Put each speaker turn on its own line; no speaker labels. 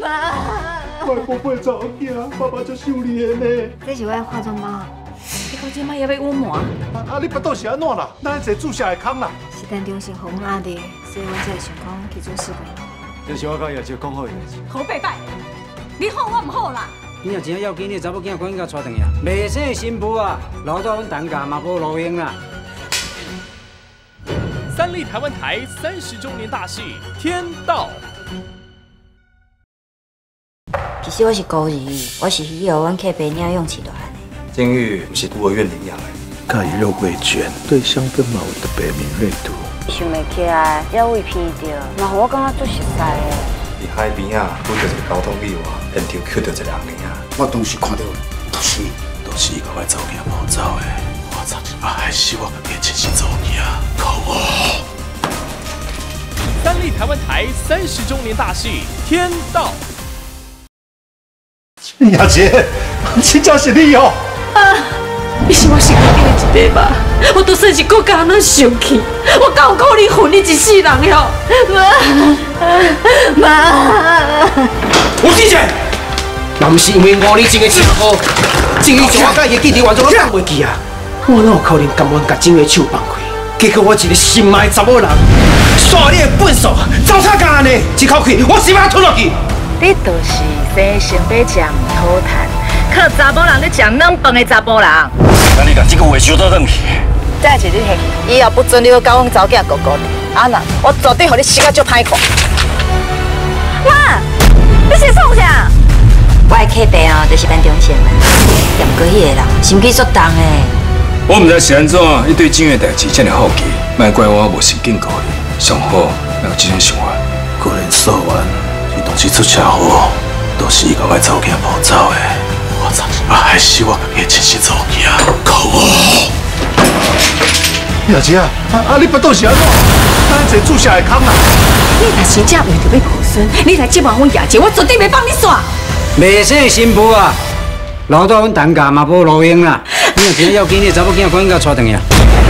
妈，外婆陪查某囝，爸爸足修理的呢。
这是我的化妆包。
你到即摆也要隐瞒？
你腹肚是安怎啦？咱坐注射的空啦。
是等中心互阮压力，所以我才会想讲去做试管。
这是我甲叶姐讲好的代志。
好拜拜，你好我唔好啦。
你若真要紧，你查某囝赶紧甲带回去。未生的新妇啊，留到阮等价嘛无路用啦。
三立台湾台30周年大戏《天道》。
其实我是孤儿，我是以后阮客爸领养起大汉的。
金玉不是孤儿院领养的，
甲伊肉桂卷，对香氛嘛有特别敏锐度。
想袂起来，也胃鼻着，嘛互我感觉足熟悉的。
伫海边啊，拄着一个交通意外，现场捡到一个人尔。
我当时看到，都是伊甲我查某囝抱走的。我操！还希望变成是查某囝，靠我！
三立台湾台30周年大戏《天道》。
雅姐，真正是你哦！
你是我身边的一个吧？我都算是够甲安那生气，我敢有可能恨你一世人哟！
妈，
吴金姐，若不是因为5年前的这么好，金宇就我甲伊的记忆完全都放袂记啊！我哪有可能甘愿甲金宇的手放开？结果我一个心爱的查某人，煞你的本数，走差干安尼，一口气我心要吞落去。
你就是生先辈食唔讨谈，靠查某人咧食软饭的查甫人。
那你把这个话收到转去。
再一日嘿，以后不准你去搞阮查某囝哥哥。啊那，我绝对互你死甲足歹看。妈，你是创啥？
我的客爸哦，就是办中心的，也毋过迄个人心机足重的。
我毋知是安怎，伊对金月代志这么好奇，莫怪我无先警告你。上好，莫有这种想法。
果然说完，伊当时出车祸，都是伊甲我查某囝抱走的。我操！还希望伊真是查某囝，靠我！雅姐啊，你腹肚是安怎？咱坐注射的空啦。
你若真正为着要抱孙，你来接管阮爷姐，我绝对袂放你耍。
未生的新妇啊，留到阮等价嘛无路用啦。你若真要紧，你查某囝赶紧甲带回去。